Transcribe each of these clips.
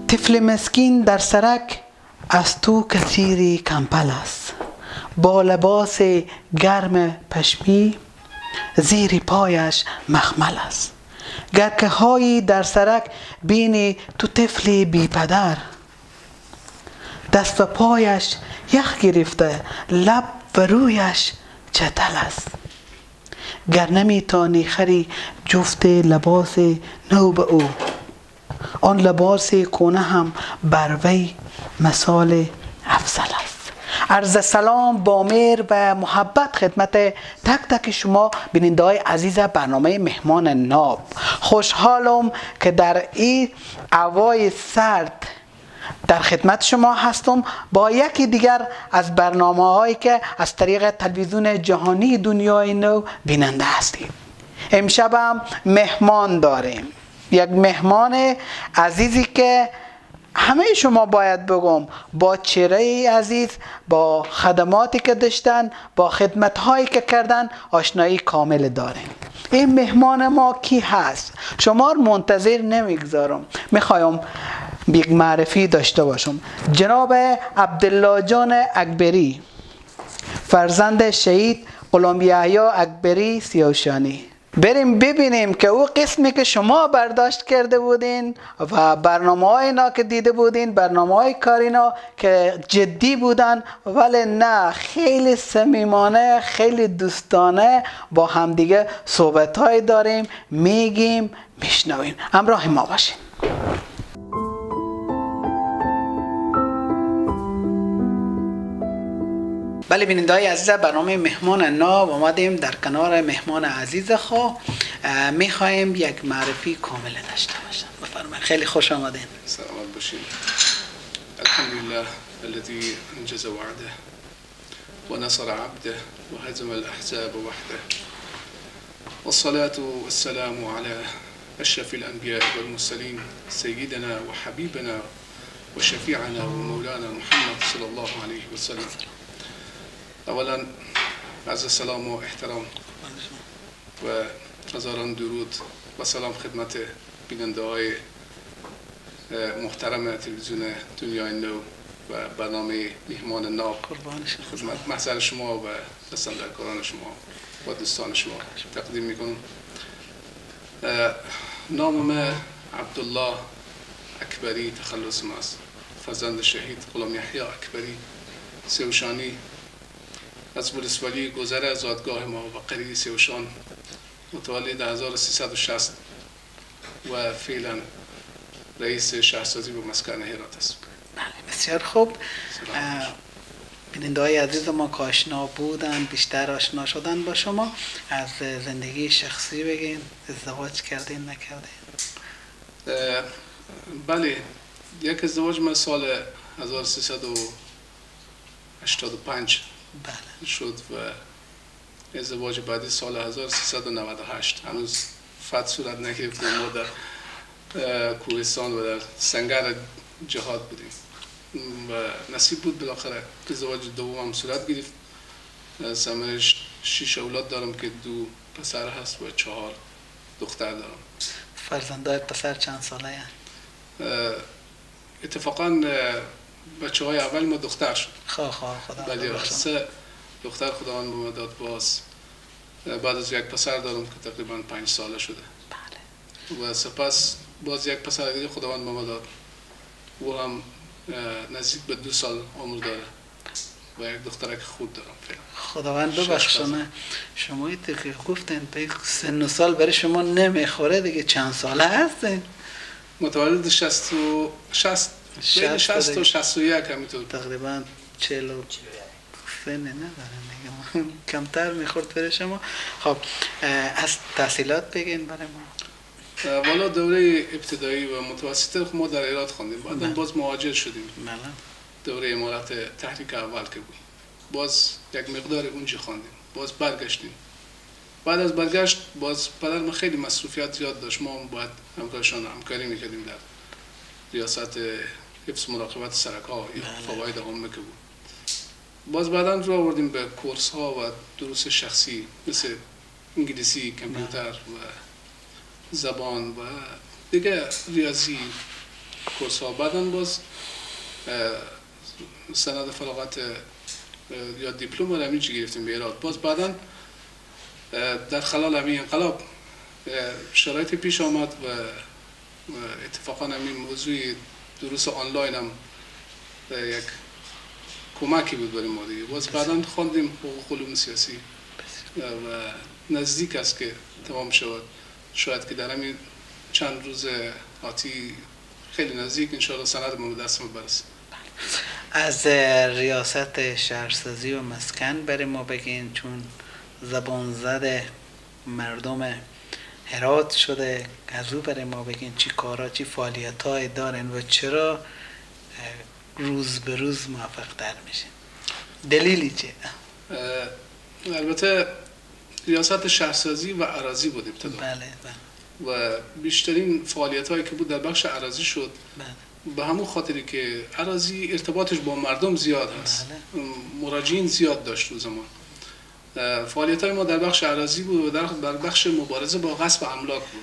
طفل مسکین در سرک از تو کثیری کمپل است، با لباس گرم پشمی زیر پایش مخمل است. گرکه هایی در سرک بینی تو طفل بی پدر، دست و پایش یخ گرفته، لب و رویش چتل است. گر نمی تانی خری جفت لباس نو به او، آن لباس کهنه هم بر وی مثال افضل است. عرض سلام با مهر و محبت خدمت تک تک شما بیننده‌های عزیز برنامه مهمان ناب. خوشحالم که در این هوای سرد در خدمت شما هستم با یکی دیگر از برنامه‌هایی که از طریق تلویزیون جهانی دنیای نو بیننده هستید. امشب هم مهمان داریم، یک مهمان عزیزی که همه شما باید بگم با چهره عزیز، با خدماتی که داشتن، با خدمت‌هایی که کردن آشنایی کامل داریم. این مهمان ما کی هست؟ شما رو منتظر نمیگذارم، میخوایم یک معرفی داشته باشم. جناب عبدالله جان اکبری، فرزند شهید غلام یحیی اکبری سیاوشانی. بریم ببینیم که او قسمی که شما برداشت کرده بودین و برنامه‌های اینا که دیده بودین، برنامه‌های کارینا که جدی بودن ولی نه، خیلی صمیمانه، خیلی دوستانه با همدیگه صحبت‌های داریم، میگیم، میشنویم. همراه ما باشین. بله بیننده‌های عزیز برنامه مهمان ناب آمدیم در کنار مهمان عزیز خو. میخوایم یک معرفی کامل داشته باشم. بفرمایید. خیلی خوش آمدین. سلامت باشید. الحمدلله الذي انجز وعده ونصر عبده وهزم الاحزاب وحده والصلاة والسلام على اشرف الانبياء والمرسلين سيدنا وحبيبنا وشفيعنا ومولانا محمد صلى الله عليه وسلم. اولا عرض سلام و احترام و هزاران درود و سلام خدمت بیننده های محترم تلویزیون دنیای نو و برنامه مهمان ناب. خدمت محضر شما و دستاندرکاران شما و دوستان شما تقدیم میکنم. نامم عبدالله اکبری تخلصم است، فرزند شهید غلام یحیی اکبری سیاوشانی. از ولسوالی گذر زادگاه ما و قریه سیاوشان متولد 1360 و فعلا رئیس شهرسازی و مسکن هرات است. بسیار خوب. بیننده‌های عزیز ما که آشنا بودن بیشتر آشنا شدن با شما. از زندگی شخصی بگین. ازدواج کردین نکردین؟ بله، یک ازدواج من سال 1385 شد و ازدواج بعدی سال 1398. هنوز فتح صورت نگرفت. ما در کوهستان و در سنگر جهاد بودیم و نصیب بود بالاخره ازدواج دومم صورت گرفت. ثمرش 6 اولاد دارم که 2 پسر هست و 4 دختر دارم. فرزندای پسر چند ساله هست؟ اتفاقا بچه های اول ما دختر شد. خدا ولی 3 دختر خداوند به ما داد. باز بعد از یک پسر دارم که تقریبا 5 ساله شده. بله. و سپس باز یک پسر دیگه خداوند به ما داد، او هم نزدیک به 2 سال عمر داره و یک دخترک خود دارم. خداوند ببخشونه شما این که گفتین به سن و سال برای شما نمیخوره دیگه. چند ساله هستین؟ متولد 60 تا 61 همینطور. تقریبا 40 سن ندارن دیگه، کمتر میخورد برای شما. خب از تحصیلات بگین برای ما. والا دوره ابتدایی و متوسطه ما در ایران خواندیم، بعد باز مهاجر شدیم. بله. دوره امارات تحریک اول که بود باز یک مقدار اونجا خواندیم، باز برگشتیم. بعد از برگشت باز پدر ما خیلی مصروفیت زیاد داشت، ما باید همکاری میکردیم در ریاست حفظ مراقبت سرک‌ها یا فواید عامه که بود. باز بعدا رو آوردیم به کورس ها و دروس شخصی مثل انگلیسی، کامپیوتر و زبان و دیگه ریاضی کورس ها. بعدا باز سند فراغت یا دیپلم رو همینجا گرفتیم به ایراد. باز بعدا در خلال همین انقلاب شرایط پیش آمد و اتفاقا همین موضوع دروس آنلاین هم یک کمکی بود برای ما دیگه. باز بعدا خواندیم حقوق علوم سیاسی و نزدیک است که تمام شود. شاید که در همین چند روز آتی خیلی نزدیک انشاءالله سند ما به دست ما برسه. از ریاست شهرسازی و مسکن برای ما بگین، چون زبان زده مردم هرات شده، از او برای ما بگین چی کارا چی فعالیت های دارن و چرا روز به روز موفق تر میشین؟ دلیلی چیه؟ البته ریاست شهرسازی و اراضی بود ابتدا. بله. و بیشترین فعالیت هایی که بود در بخش اراضی شد. بله. به همون خاطری که اراضی ارتباطش با مردم زیاد هست. بله. مراجعین زیاد داشت رو زمان. فعالیت های ما در بخش اراضی بود و در بخش مبارزه با غصب املاک بود.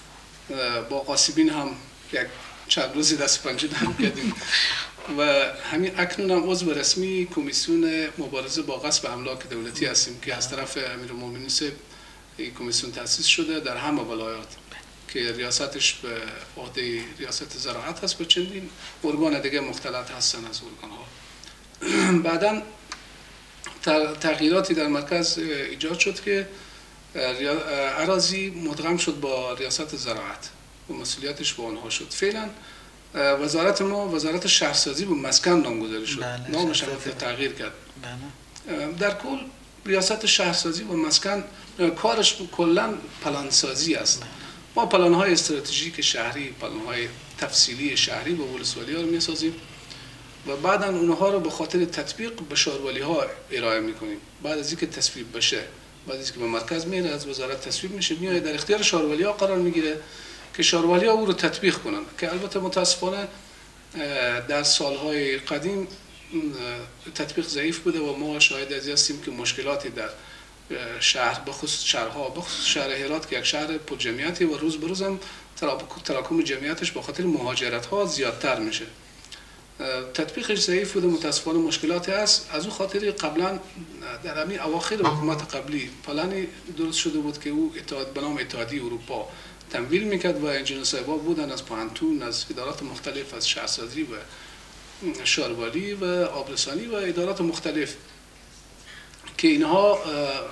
با غاصبین هم یک چند روزی دست پنجه نرم کردیم و همین اکنون هم عضو رسمی کمیسیون مبارزه با غصب املاک دولتی هستیم که از طرف امیرالمومنین این کمیسیون تأسیس شده در همه ولایات که ریاستش به عهده ریاست زراعت هست و چندین ارگان دیگه مختلط هستن از ارگان ها. بعداً تغییراتی در مرکز ایجاد شد که اراضی مدغم شد با ریاست زراعت و مسئولیتش با آنها شد. فعلا وزارت ما وزارت شهرسازی و مسکن نامگذاری شد. بله. نامش هم تغییر کرد. بله. در کل ریاست شهرسازی و مسکن کارش کلا پلانسازی است. ما پلان‌های استراتژیک شهری، پلان‌های تفصیلی شهری با ولسوالی‌ها رو می‌سازیم و بعداً اونها رو به خاطر تطبیق به شارولی‌ها ارائه می‌کنیم. بعد از اینکه تصویب بشه، بعد از اینکه به مرکز میره از وزارت تصویب میشه، میاد در اختیار شارولی‌ها قرار میگیره که شارولی‌ها او رو تطبیق کنن، که البته متاسفانه در سال‌های قدیم تطبیق ضعیف بوده و ما شاهد از هستیم که مشکلاتی در شهر بخصوص شهرها، بخصوص شهر هرات که یک شهر پر جمعیتی و روز به روز هم تراکم جمعیتش به خاطر مهاجرت‌ها زیادتر میشه. تطبیقش ضعیف بوده، متاسفانه مشکلاتی هست. از اون خاطر قبلا در همین اواخر حکومت قبلی پلانی درست شده بود که او به نام اتحادیه اروپا تمویل میکرد و انجینر صاحبا بودن از پانتون، از ادارات مختلف، از شهرسازی و شاروالی و آبرسانی و ادارات مختلف که اینها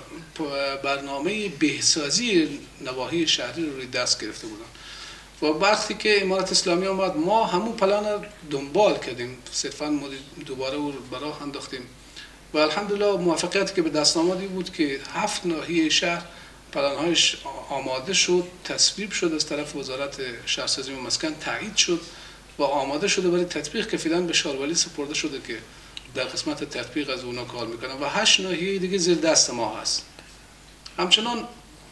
برنامه بهسازی نواحی شهری رو روی دست گرفته بودن و وقتی که امارت اسلامی آمد ما همون پلان رو دنبال کردیم، صرفا ما دوباره او رو براه انداختیم و الحمدلله موفقیتی که به دست آمدی بود که 7 ناحیه شهر پلان‌هایش آماده شد، تصویب شد از طرف وزارت شهرسازی و مسکن، تایید شد و آماده شده برای تطبیق که فعلا به شاروالی سپرده شده که در قسمت تطبیق از اونا کار میکنن و 8 ناحیه دیگه زیر دست ما هست. همچنان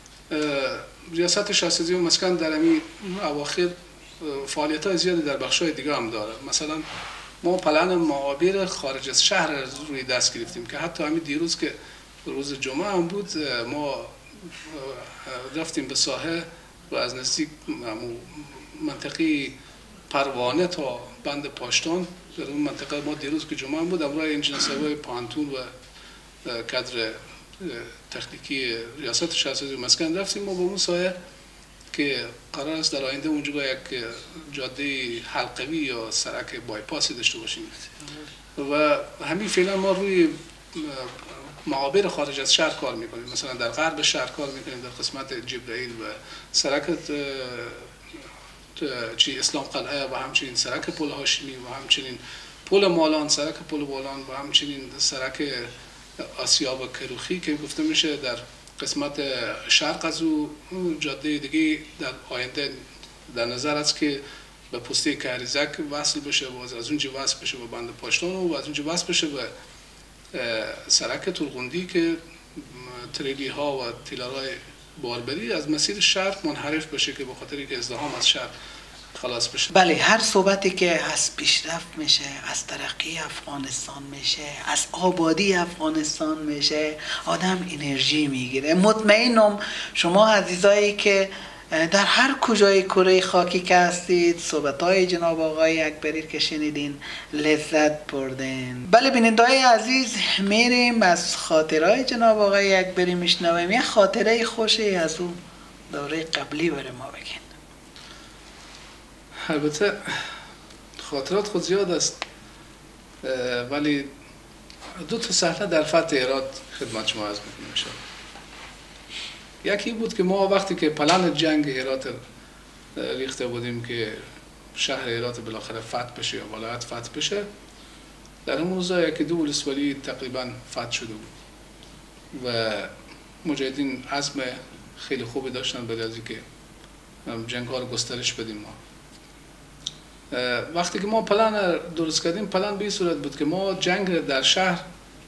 ریاست شهرسازی و مسکن در همین اواخر فعالیت‌های زیادی در بخش‌های دیگه هم داره. مثلا ما پلن معابر خارج از شهر روی دست گرفتیم که حتی همین دیروز که روز جمعه هم بود ما رفتیم به ساحه و از نزدیک منطقه پروانه تا بند پاشتان در اون منطقه ما دیروز که جمعه هم بود امروز انجینر صاحبای پانتون و کادر تکنیکی ریاست شهرسازی و مسکن رفتیم ما به اون ساحه که قرار است در آینده اونجا یک جاده حلقوی یا سرک بایپاسی داشته باشیم و همین فعلا ما روی معابر خارج از شهر کار میکنیم. مثلا در غرب شهر کار میکنیم در قسمت جبرائیل و سرک اسلام قلعه و همچنین سرک پل هاشمی و همچنین پل مالان، سرک پل مالان و همچنین سرک آسیاب و کروخی که گفته میشه در قسمت شرق از او جاده دیگه در آینده در نظر است که به پسته کهریزک وصل بشه و از اونجا وصل بشه به بند پاشتان و از اونجا وصل بشه به سرک ترغندی که تریلی ها و تیلرهای باربری از مسیر شرق منحرف بشه که به خاطر اینکه ازدحام از شرق خلاص بشه. بله، هر صحبتی که از پیشرفت میشه، از ترقی افغانستان میشه، از آبادی افغانستان میشه، آدم انرژی میگیره. مطمئنم شما عزیزایی که در هر کجای کره خاکی که هستید صحبت‌های جناب آقای اکبری که شنیدین لذت بردین. بله بیننده‌های عزیز، میریم از خاطرهای جناب آقای اکبری میشنویم. یه خاطره خوشی از اون دوره قبلی برای ما بگین. البته خاطرات خود زیاد است، ولی دو تا صحنه در فتح هرات خدمت شما عرض می‌کنم ان شاءالله. یکی بود که ما وقتی که پلن جنگ هرات ریخته بودیم که شهر هرات بالاخره فتح بشه یا ولایت فتح بشه، در اون روزا یکی دو ولسوالی تقریبا فتح شده بود و مجاهدین عزم خیلی خوبی داشتن برای از اینکه جنگ ها رو گسترش بدیم. ما وقتی که ما پلن درست کردیم، پلن به این صورت بود که ما جنگ در شهر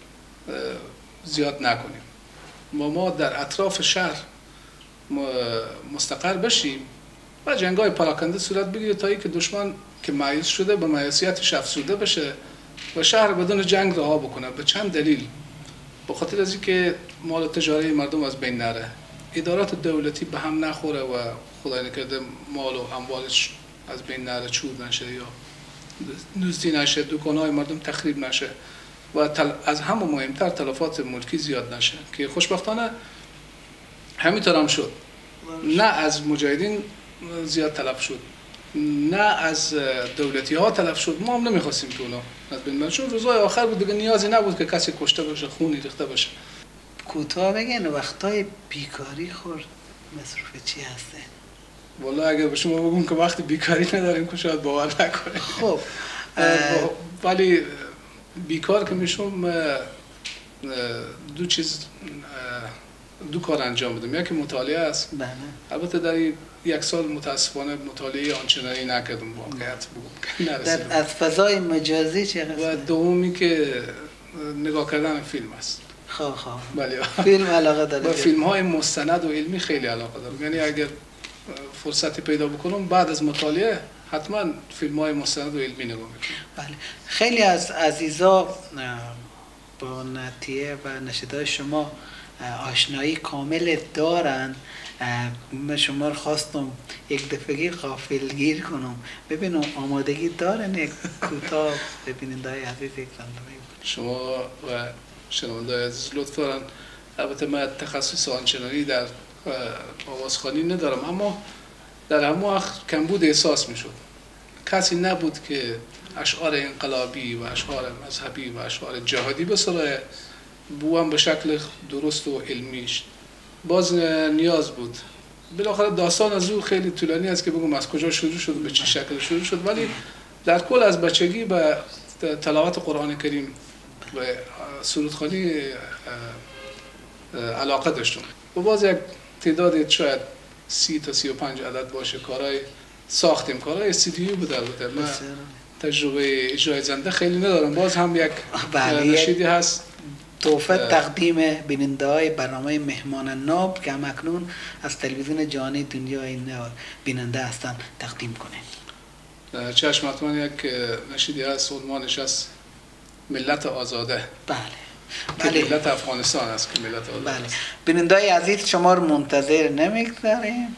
زیاد نکنیم و ما در اطراف شهر مستقر بشیم و جنگ های پراکنده صورت بگیره تا اینکه دشمن که مایوس شده به مایوسیتش افسرده بشه و شهر بدون جنگ رها بکنه. به چند دلیل: به خاطر از اینکه مال تجاری مردم از بین نره، ادارات دولتی به هم نخوره و خدای نکرده مال و اموالش از بین نره، چور نشه یا دزدی نشه، دکان‌های مردم تخریب نشه و از همه مهمتر تلفات ملکی زیاد نشه که خوشبختانه همینطور هم شد. نه از مجاهدین زیاد تلف شد، نه از دولتی ها تلف شد. ما هم نمیخواستیم که اونا از بین بره، چون روزهای آخر بود دیگه، نیازی نبود که کسی کشته بشه، خونی ریخته بشه. کوتاه بگین وقتای بیکاری خورد مصروف چی هسته؟ والله اگر به شما بگم که وقتی بیکاری نداریم که شاید باور نکنید. خب ولی بیکار که میشم دو کار انجام بدم. یکی مطالعه است. بله. البته در یک سال متاسفانه مطالعه آنچنانی نکردم، واقعیت بگم در از فضای مجازی چه قسمه؟ و دومی که نگاه کردن فیلم است. خب بله. فیلم علاقه داره. با فیلم های مستند و علمی خیلی علاقه دارم. یعنی اگر فرصتی پیدا بکنم بعد از مطالعه حتما فیلم های مستند و علمی نگاه میکنم. بله. خیلی از عزیزا با نتیه و نشیدهای شما آشنایی کامل دارن. من شما رو خواستم یک دفعه غافلگیر کنم، ببینم آمادگی دارن یک کوتاه ببیننده‌های عزیز یک راندومی. شما و شنونده‌های عزیز لطف دارن. البته من تخصص آنچنانی در آوازخوانی ندارم، اما در همون وقت کمبود احساس میشد. کسی نبود که اشعار انقلابی و اشعار مذهبی و اشعار جهادی بسرایه بوام به شکل درست و علمیش. باز نیاز بود. بالاخره داستان از او خیلی طولانی است که بگم از کجا شروع شد، به چه شکل شروع شد، ولی در کل از بچگی به تلاوت قرآن کریم و سرودخوانی علاقه داشتم. و باز یک تعداد شاید 30 تا 35 عدد باشه کارهای ساختیم، کارهای استودیویی بود. البته من تجربه اجرای زنده خیلی ندارم. باز هم یک نشیدی هست تحفه تقدیم بیننده‌های برنامه مهمان ناب که همکنون از تلویزیون جهانی دنیای بیننده هستن تقدیم کنین. چشم، حتما یک نشیدی هست، عنوانش است ملت آزاده. بله. که ملت افغانستان است که ملت آزاده. بله. بیننده‌های عزیز شما رو منتظر نمیگذاریم.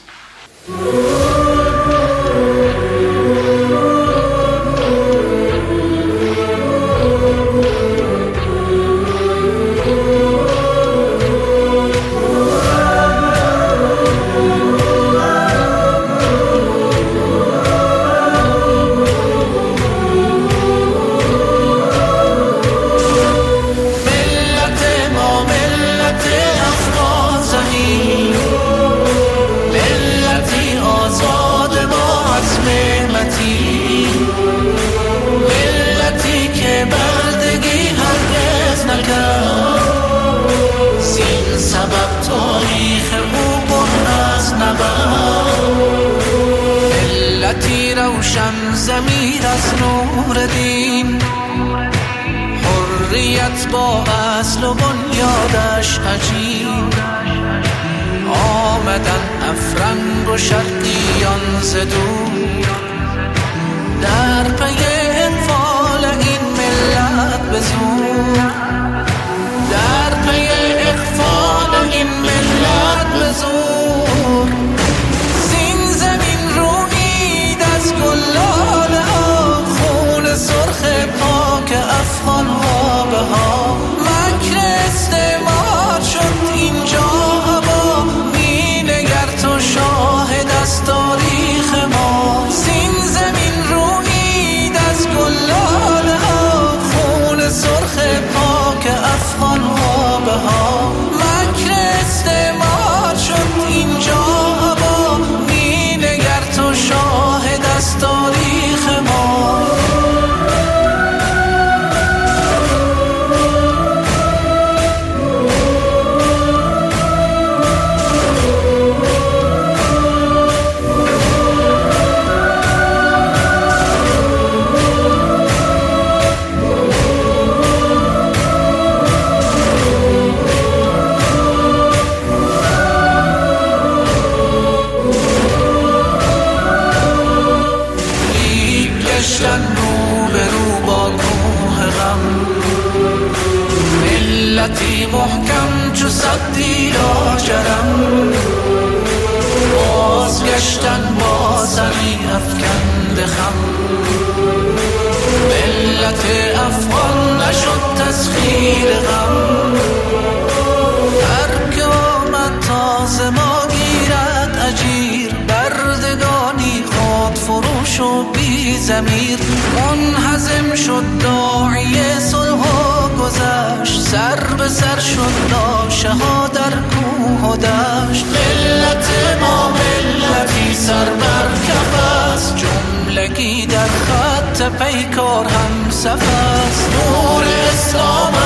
روشن ضمیر از نور دین، حریت با اصل و بنیادش عجیب، آمدن افرنگ و شرقیان ز دور، در پی انفال این ملت به زور، در پی اخفال این ملت به زور. گفتی لاجرم، بازگشتن با زمین افکند خم. ملت افغان نشد تسخیر غم، هر که آمد تازه ما گیرد اجیر. بردگانی خود فروش و بی ضمیر، منهزم شد داعی صلح و گذشت. سر به سر شد لاشه ها در کوه و دشت. ملت ما ملتی سر بر کف است، جملگی در خط پیکار هم صف است. نور اسلام